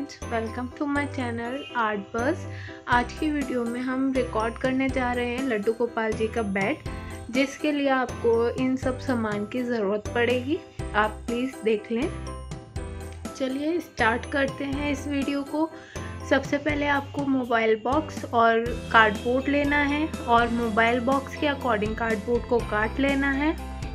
Friends, welcome to my channel art बस। आज की वीडियो में हम रिकॉर्ड करने जा रहे हैं लड्डू गोपाल जी का बेड, जिसके लिए आपको इन सब सामान की ज़रूरत पड़ेगी। आप प्लीज़ देख लें। चलिए स्टार्ट करते हैं इस वीडियो को। सबसे पहले आपको मोबाइल बॉक्स और कार्डबोर्ड लेना है और मोबाइल बॉक्स के अकॉर्डिंग कार्डबोर्ड को काट लेना है।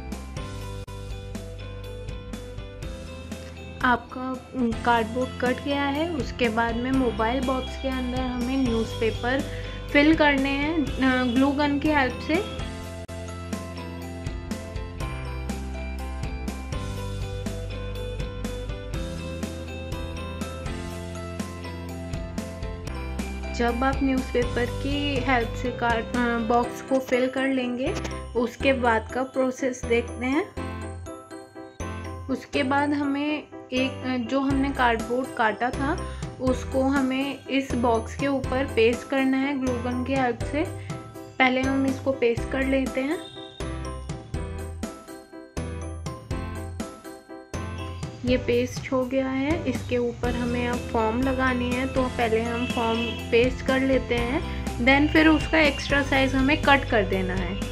आपका कार्डबोर्ड कट गया है। उसके बाद में मोबाइल बॉक्स के अंदर हमें न्यूज़पेपर फिल करने हैं ग्लू गन की हेल्प से। जब आप न्यूज़पेपर की हेल्प से बॉक्स को फिल कर लेंगे, उसके बाद का प्रोसेस देखते हैं। उसके बाद हमें जो हमने कार्डबोर्ड काटा था उसको हमें इस बॉक्स के ऊपर पेस्ट करना है ग्लू गन की हेल्प से। पहले हम इसको पेस्ट कर लेते हैं। ये पेस्ट हो गया है। इसके ऊपर हमें अब फॉर्म लगानी है, तो पहले हम फॉर्म पेस्ट कर लेते हैं। देन फिर उसका एक्स्ट्रा साइज हमें कट कर देना है।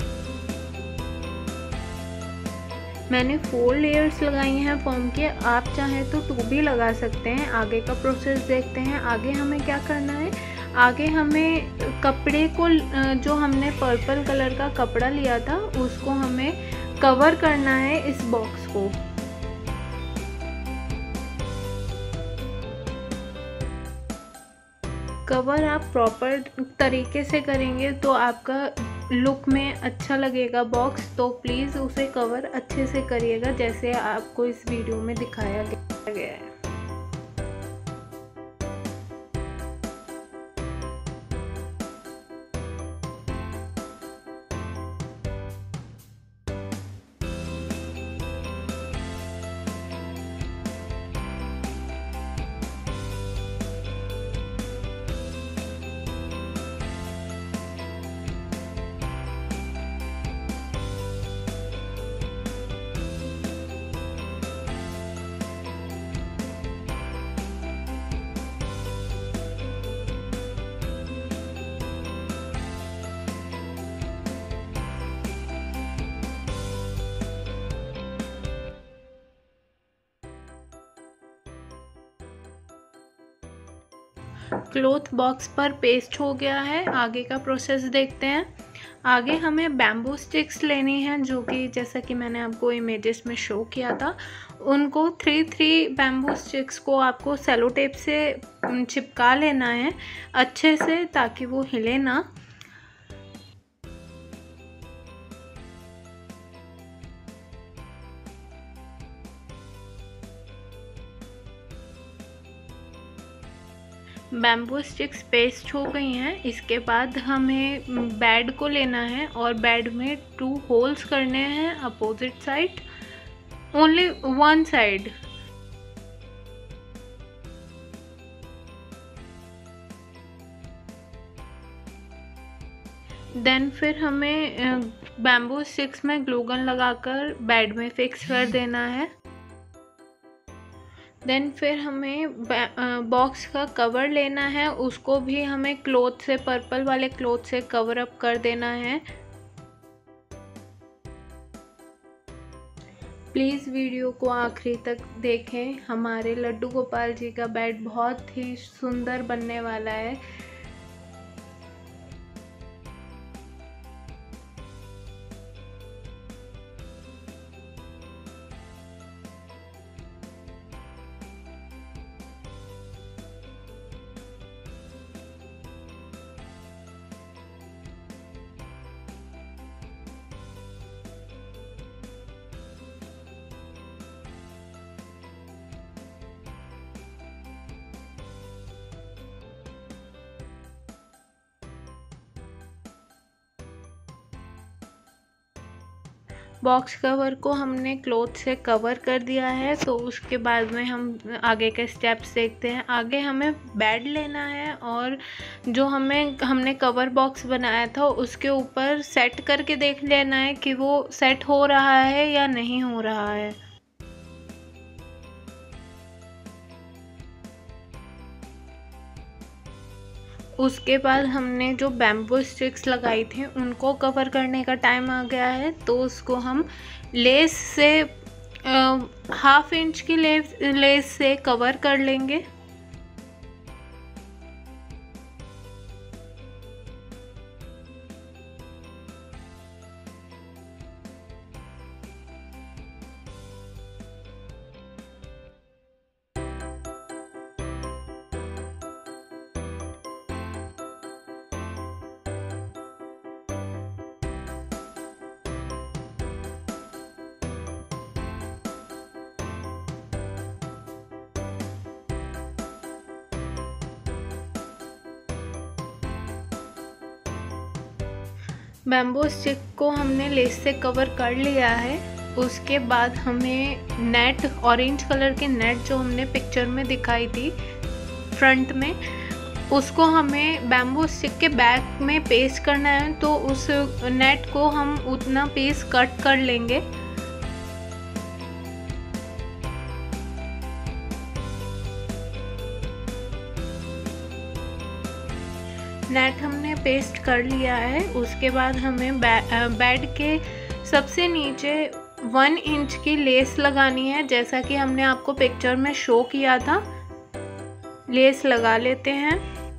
मैंने 4 लेयर्स लगाई हैं फॉर्म के। आप चाहें तो 2 भी लगा सकते हैं। आगे का प्रोसेस देखते हैं। आगे हमें क्या करना है, आगे हमें कपड़े को, जो हमने पर्पल कलर का कपड़ा लिया था, उसको हमें कवर करना है इस बॉक्स को। कवर आप प्रॉपर तरीके से करेंगे तो आपका लुक में अच्छा लगेगा बॉक्स। तो प्लीज़ उसे कवर अच्छे से करिएगा, जैसे आपको इस वीडियो में दिखाया गया है। क्लॉथ बॉक्स पर पेस्ट हो गया है। आगे का प्रोसेस देखते हैं। आगे हमें बैम्बू स्टिक्स लेनी है, जो कि जैसा कि मैंने आपको इमेजेस में शो किया था। उनको 3 बैम्बू स्टिक्स को आपको सेलो टेप से चिपका लेना है अच्छे से, ताकि वो हिले ना। बैम्बू स्टिक्स पेस्ट हो गई हैं। इसके बाद हमें बेड को लेना है और बेड में 2 होल्स करने हैं opposite side, only 1 side. Then फिर हमें बैम्बू स्टिक्स में ग्लू गन लगाकर बेड में फिक्स कर देना है। देन फिर हमें बॉक्स का कवर लेना है, उसको भी हमें क्लॉथ से, पर्पल वाले क्लॉथ से कवर अप कर देना है। प्लीज़ वीडियो को आखिरी तक देखें। हमारे लड्डू गोपाल जी का बेड बहुत ही सुंदर बनने वाला है। बॉक्स कवर को हमने क्लॉथ से कवर कर दिया है। तो उसके बाद में हम आगे के स्टेप्स देखते हैं। आगे हमें बेड लेना है और जो हमने कवर बॉक्स बनाया था उसके ऊपर सेट करके देख लेना है कि वो सेट हो रहा है या नहीं हो रहा है। उसके बाद हमने जो बैम्बू स्टिक्स लगाई थी उनको कवर करने का टाइम आ गया है, तो उसको हम लेस से 1/2 इंच की लेस से कवर कर लेंगे। बैम्बू स्टिक को हमने लेस से कवर कर लिया है। उसके बाद हमें नेट, ऑरेंज कलर के नेट जो हमने पिक्चर में दिखाई थी फ्रंट में, उसको हमें बैम्बू स्टिक के बैक में पेस्ट करना है। तो उस नेट को हम उतना पीस कट कर लेंगे। नेट हमने पेस्ट कर लिया है। उसके बाद हमें बेड के सबसे नीचे 1 इंच की लेस लगानी है, जैसा कि हमने आपको पिक्चर में शो किया था। लेस लगा लेते हैं।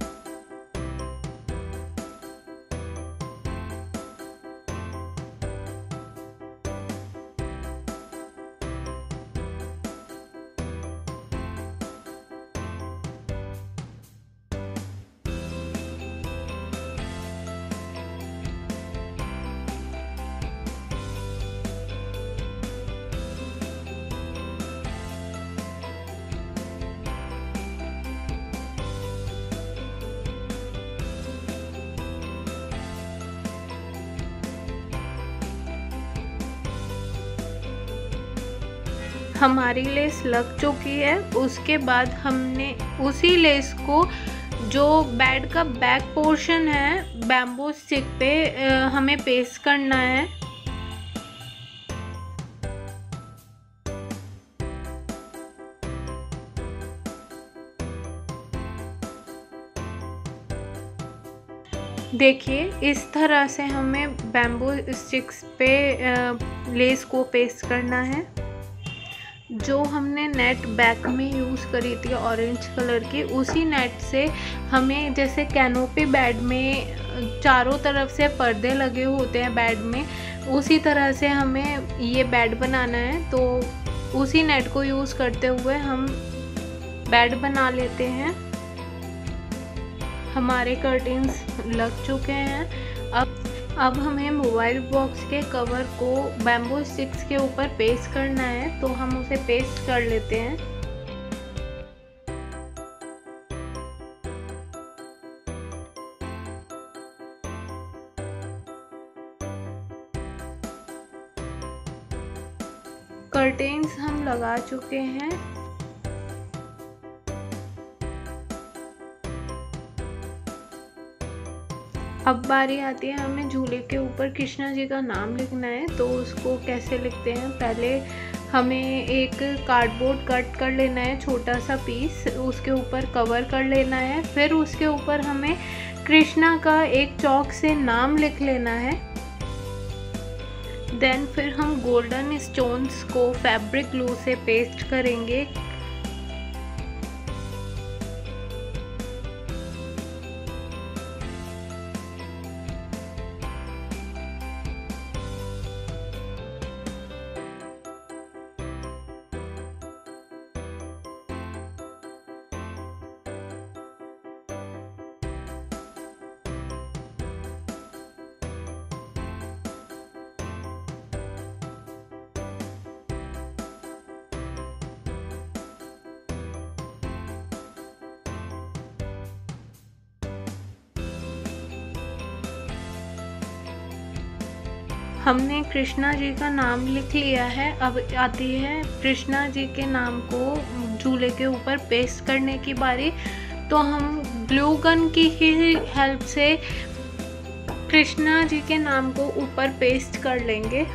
हमारी लेस लग चुकी है। उसके बाद हमने उसी लेस को, जो बेड का बैक पोर्शन है, बैम्बू स्टिक पे हमें पेस्ट करना है। देखिए, इस तरह से हमें बैम्बू स्टिक्स पे लेस को पेस्ट करना है। जो हमने नेट बैक में यूज़ करी थी ऑरेंज कलर की, उसी नेट से हमें, जैसे कैनोपी बेड में चारों तरफ से पर्दे लगे होते हैं बेड में, उसी तरह से हमें ये बेड बनाना है। तो उसी नेट को यूज़ करते हुए हम बेड बना लेते हैं। हमारे कर्टेन्स लग चुके हैं। अब हमें मोबाइल बॉक्स के कवर को बैम्बू स्टिक्स के ऊपर पेस्ट करना है, तो हम उसे पेस्ट कर लेते हैं। कर्टेन्स हम लगा चुके हैं। अब बारी आती है, हमें झूले के ऊपर कृष्णा जी का नाम लिखना है। तो उसको कैसे लिखते हैं, पहले हमें एक कार्डबोर्ड कट कर लेना है, छोटा सा पीस, उसके ऊपर कवर कर लेना है। फिर उसके ऊपर हमें कृष्णा का एक चॉक से नाम लिख लेना है। देन फिर हम गोल्डन स्टोन्स को फैब्रिक ग्लू से पेस्ट करेंगे। हमने कृष्णा जी का नाम लिख लिया है। अब आती है कृष्णा जी के नाम को झूले के ऊपर पेस्ट करने की बारी। तो हम ग्लू गन की ही हेल्प से कृष्णा जी के नाम को ऊपर पेस्ट कर लेंगे।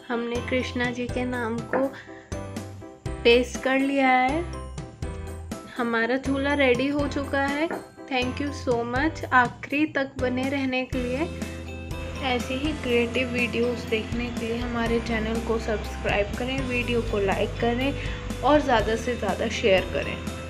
हमने कृष्णा जी के नाम को पेस्ट कर लिया है। हमारा झूला रेडी हो चुका है। थैंक यू सो मच आखिरी तक बने रहने के लिए। ऐसी ही क्रिएटिव वीडियोस देखने के लिए हमारे चैनल को सब्सक्राइब करें, वीडियो को लाइक करें और ज़्यादा से ज़्यादा शेयर करें।